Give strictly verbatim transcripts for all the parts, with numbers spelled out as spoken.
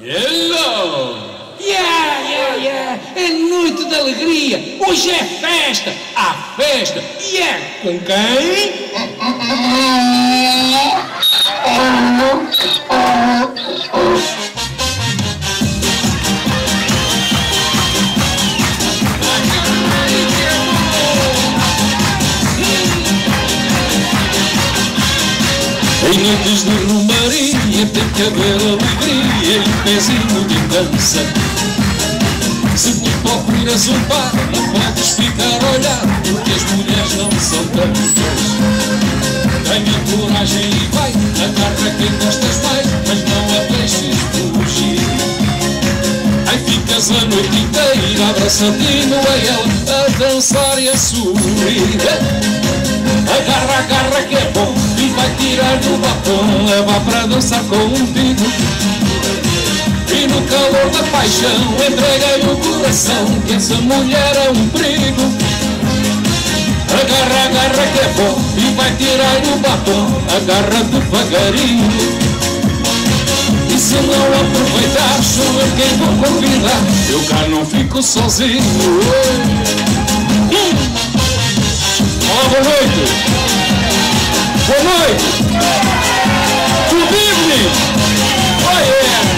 Hello! Yeah, yeah, yeah! É noite de alegria! Hoje é festa! Há festa! E é com quem? Em noites de romaria tem que haver alegria e um pezinho de dança. Se tu procuras um par, não podes ficar a olhar, porque as mulheres não são tantas. Tenha coragem e vai, agarra quem gostas mais, mas não a deixes fugir. Aí ficas a noite inteira abraçadinho a ela, a dançar e a sorrir. Agarra, agarra que é bom e vai tirar do batom, leva para dançar contigo. E no calor da paixão entrega-lhe o coração, que essa mulher é um perigo. Agarra, agarra que é bom e vai tirar do batom, agarra devagarinho. E se não aproveitar, sou eu quem vou convidar, eu cá não fico sozinho. Olá, boa noite! Boa noite! Good evening! Oh yeah!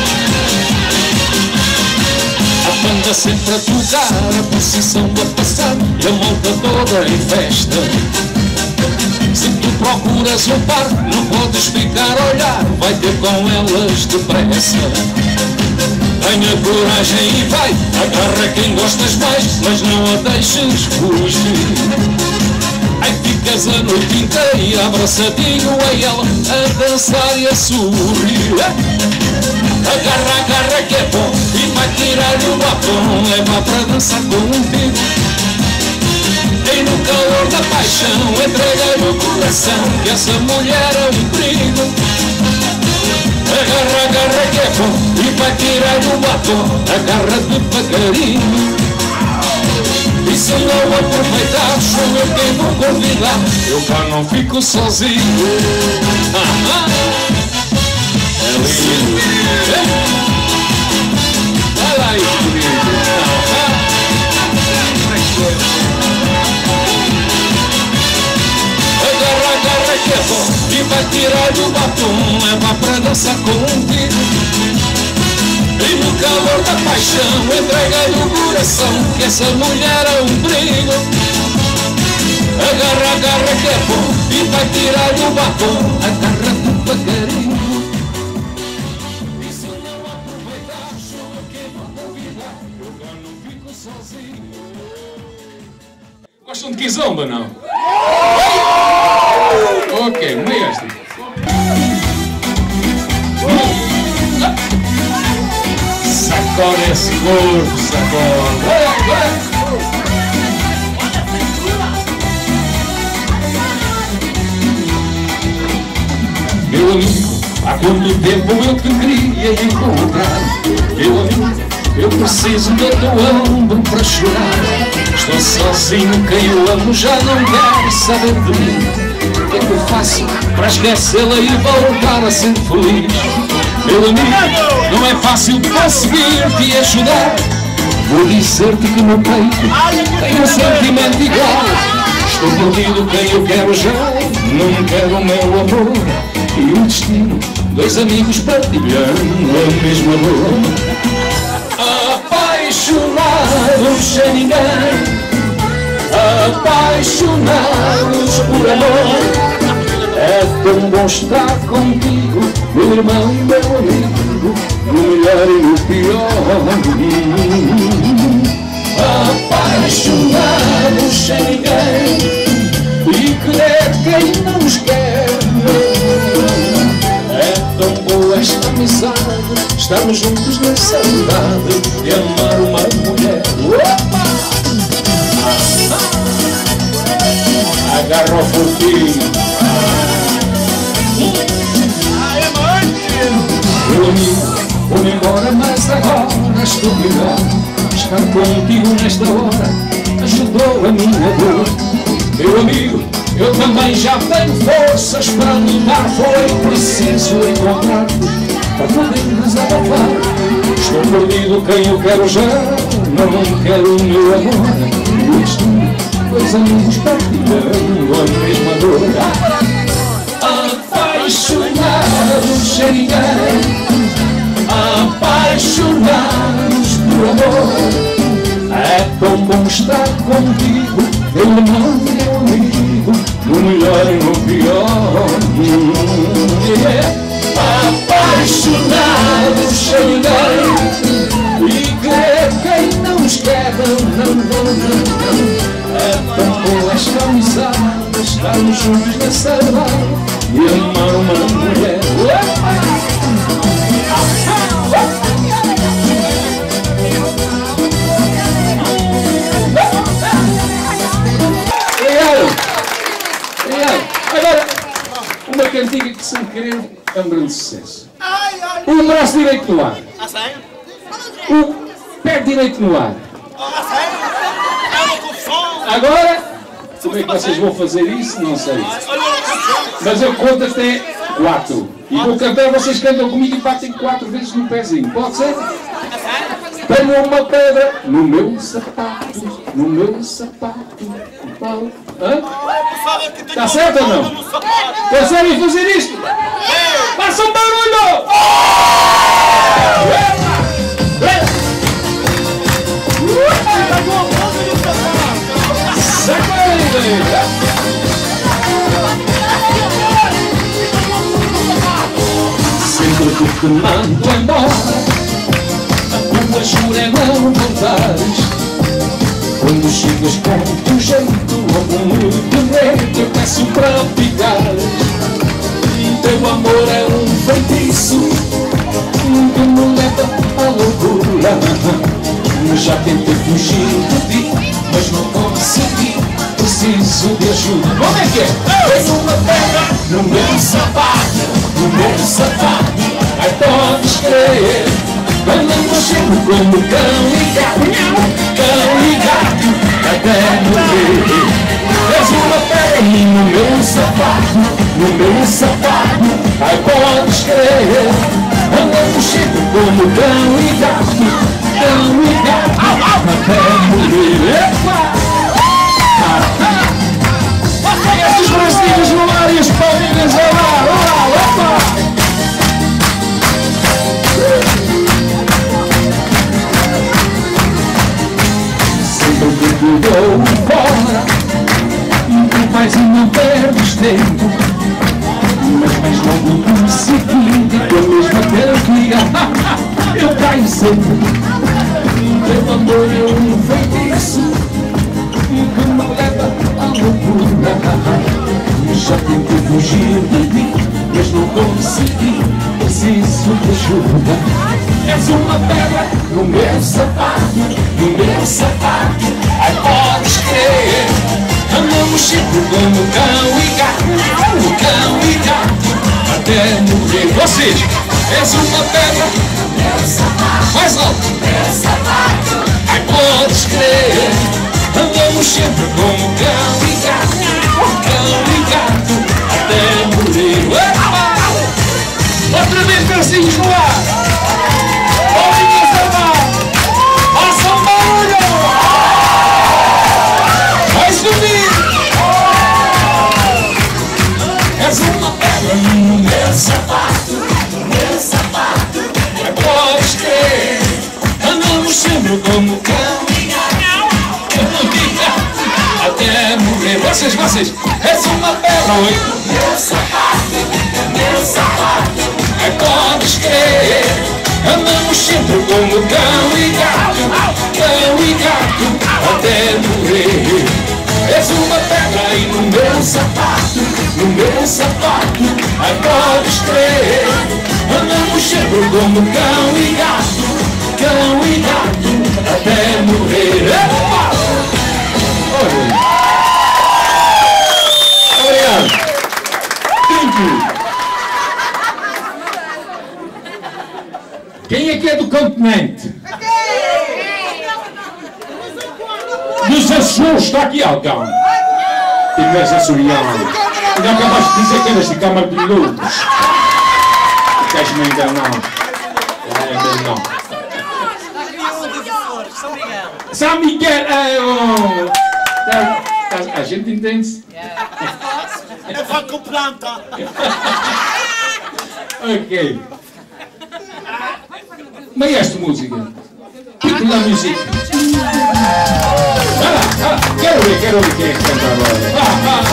A banda sempre a tocar, a procissão a passar e a malta toda em festa. Se tu procuras um par, não podes ficar a olhar, vai ter com elas depressa. Tenha coragem e vai, agarra quem gostas mais, mas não a deixes fugir. Aí ficas a noite inteira abraçadinho a ela, a dançar e a sorrir. Agarra, agarra que é bom e vai tirar-lhe o batom, leva para dançar contigo. E no calor da paixão entrega-lhe o coração, que essa mulher é um perigo. Agarra, agarra que é bom e vai tirar-lhe o batom, agarra devagarinho. E se não aproveitar, sou eu quem vou convidar, eu cá não fico sozinho. Ah, ah. É lindo. Vai lá aí, querido. Agarra, agarra que é bom e vai tirar do batom, leva pra dançar contigo. E no calor da paixão entrega-lhe o coração, que essa mulher é um perigo. Agarra, agarra que é bom e vai tirar-lhe o batom, agarra devagarinho. E se não aproveitar, sou eu quem vou convidar, eu cá não fico sozinho. Gostam de quizomba, não? Ok, meio esta. Sacode esse corpo, sacode. Meu amigo, há quanto tempo eu te queria encontrar. Meu amigo, eu preciso do teu ombro para chorar. Estou sozinho, quem eu amo já não quer saber de mim. O que é que eu faço para esquecê-la e voltar a ser feliz? Meu amigo, não é fácil conseguir te ajudar. Vou dizer-te que no peito tem um sentimento igual. Estou perdido, quem eu quero já não quero o meu amor. E o destino, dois amigos partilhando a mesma dor. Apaixonados sem ninguém, apaixonados por amor. É tão bom estar contigo, meu irmão e meu amigo, no melhor e no pior. Apaixonados sem ninguém e querer quem não nos quer. É tão boa esta amizade, estarmos juntos na saudade de amar uma mulher. Opa! Agarra o fortinho. Meu amigo, vou-me embora, mas agora estou melhor. Estar contigo nesta hora ajudou a minha dor. Meu amigo, eu também já tenho forças para lutar. Foi preciso encontrar para poder desabafar. perdido quem eu quero já, não quero o meu amor. Isto, dois amigos partilhando a mesma dor. Apaixonados sem ninguém, apaixonados por amor. É tão bom estar contigo, ele não é um amigo, no melhor e no pior. Yeah. Apaixonados sem ninguém, e querer quem não nos quer, não, não, não, não. É tão bom esta amizade, estarmos juntos nessa idade e amar uma mulher. Agora, uma cantiga que sem querer é um grande sucesso. O braço direito no ar. O pé direito no ar. Agora, como é que vocês vão fazer isso? Não sei. Mas eu conto até quatro. E vou cantar, vocês cantam comigo e batem quatro vezes no pezinho. Pode ser? Tenho uma pedra no meu sapato, no meu sapato. Hã? Está certo ou não? Conseguem fazer isto? Façam um barulho! Sempre que te mando embora, a tua jura é não voltares. Quando chegas com o teu jeito ou com muito medo, eu peço para ficares. Teu amor é um feitiço que me leva à loucura. Já tentei fugir de ti, mas não consegui, preciso de ajuda. Como é que é? Tenho uma pedra no meu sapato, no meu sapato. Ai, podes crer, andamos sempre como cão e gato, cão e gato, até morrer. És uma pedra no meu sapato, no meu sapato. Ai, podes crer, andamos sempre como cão e gato, cão e gato, até morrer. Epa! Estes bracinhos no ar e as palminhas ao ar, ao ar, opa! Sempre que te dou fora, tu vais e não perdes tempo, mas mais logo do seguinte, com a mesma cantiga, eu caio sempre. Teu amor é um feitiço que me leva à loucura. Já tentei fugir de ti, mas não consegui, preciso de ajuda. És uma pedra no meu sapato, no meu sapato. Ai, podes crer, andamos sempre como cão e gato, cão e gato, até morrer. Vocês, és uma pedra no meu sapato, mais alto, no meu sapato. Ai, podes crer, andamos sempre como cão e gato, cão e gato, até morrer. Epa! Outra vez, bracinhos no ar, bolinhas ao ar, façam barulho, vai subir. És uma pedra no meu sapato, no meu sapato. Ai, podes crer, andamos sempre como cão e gato, cão e gato, até morrer. Vocês, vocês, és uma pedra no meu sapato, no meu sapato. Ai, podes crer, andamos sempre como cão e gato, cão e gato, até morrer. És uma pedra aí no meu sapato, no meu sapato. Ai, podes crer, andamos sempre como cão e gato, cão e gato, até morrer. Epa! Obrigado. Thank you. Quem é que é do continente? Dos Açores, está aqui alguém. Tivesse açoriano. Já acabaste de dizer que eras de Câmara de Luz. Queres-me enganar? É, não. São Miguel! Oh. A, a gente entende-se. Eu vou com planta. Ok. Maestro música. Título da música. Vai lá, vai lá. Quero ver, quero ver quem é que canta agora. Vá, vá.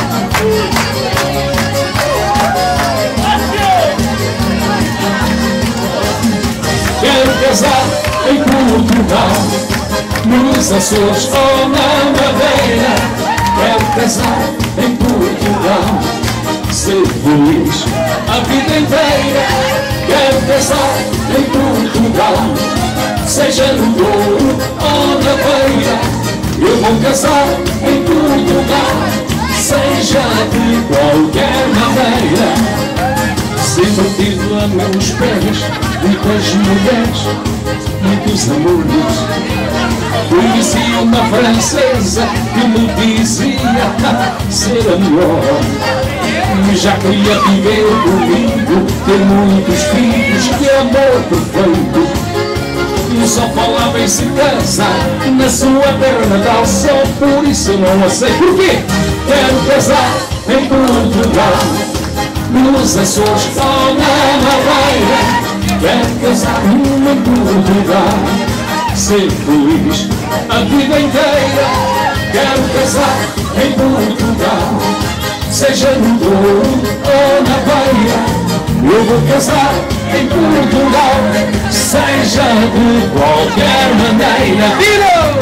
Quero casar em Portugal, nos Açores ou na Madeira. Quero casar em Portugal, ser feliz a vida inteira. Quero casar em Portugal, seja no Douro ou na Beira. Eu vou casar em Portugal, seja de qualquer maneira. Sempre tive a meus pés muitas mulheres, muitos amores. Conheci uma francesa que me dizia ser a melhor. Já queria viver comigo, ter muitos filhos, que amor perfeito. Eu só falava em se casar na sua terra natal, só por isso eu não aceito. Porquê? Quero casar em Portugal, nos Açores ou na Madeira. Quero casar em Portugal, ser feliz a vida inteira. Quero casar em Portugal, seja no Douro ou na Beira. Eu vou casar em Portugal, seja de qualquer maneira. Tiro!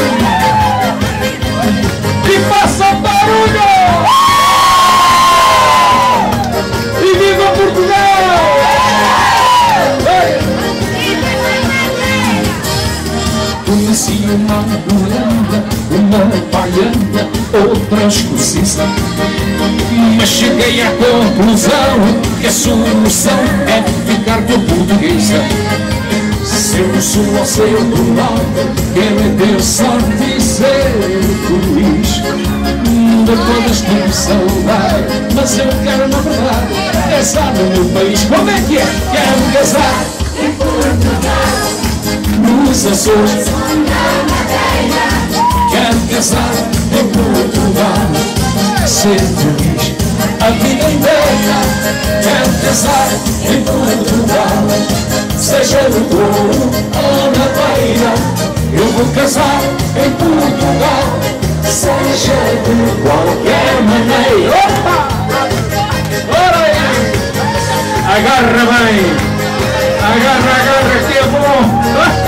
E faça barulho! E viva Portugal! Conheci uma Holanda, uma baiana, outra escocesa, mas cheguei à conclusão que a solução é ficar com a portuguesa. Se eu sou ao seu lado, quero é ter sorte e ser feliz. De todas tive saudade, mas eu quero na verdade casar no meu país. Como é que é? Quero casar em Portugal, nos Açores ou na Madeira. Quero casar em Portugal, ser feliz a vida inteira. Quero casar em Portugal, seja no Douro ou na Beira. Eu vou casar em Portugal, seja de qualquer maneira. Opa! Ora aí! Agarra bem! Agarra, agarra, que é bom!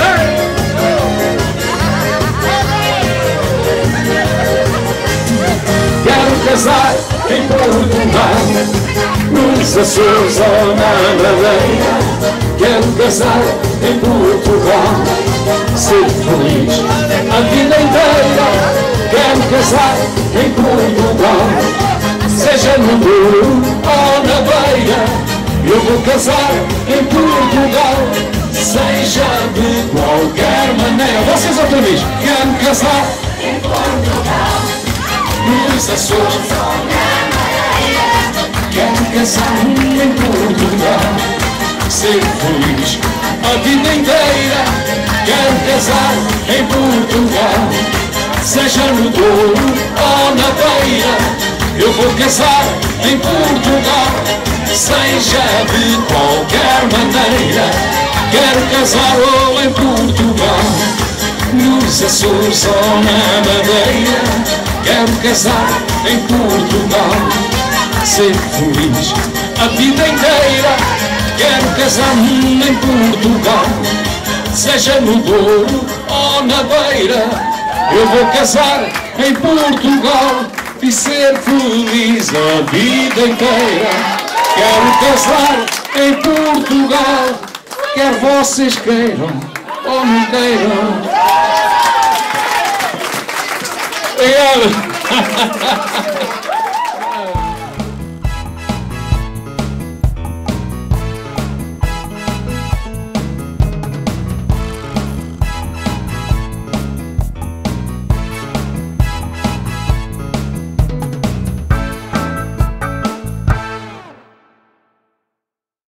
Quero casar em Portugal, nos Açores ou na Madeira. Quero casar em Portugal, ser feliz a vida inteira. Quero casar em Portugal, seja no Douro ou na Beira. Eu vou casar em Portugal, seja de qualquer maneira. Vocês outra vez. Quero casar em Portugal, nos Açores ou na Madeira. Quero casar em Portugal, ser feliz a vida inteira. Quero casar em Portugal, seja no Douro ou na Beira. Eu vou casar em Portugal, seja de qualquer maneira. Quero casar ou em Portugal, nos Açores ou na Madeira. Quero casar em Portugal, ser feliz a vida inteira. Quero casar em Portugal, seja no Douro ou na Beira. Eu vou casar em Portugal e ser feliz a vida inteira. Quero casar em Portugal, quer vocês queiram ou não queiram. Obrigado.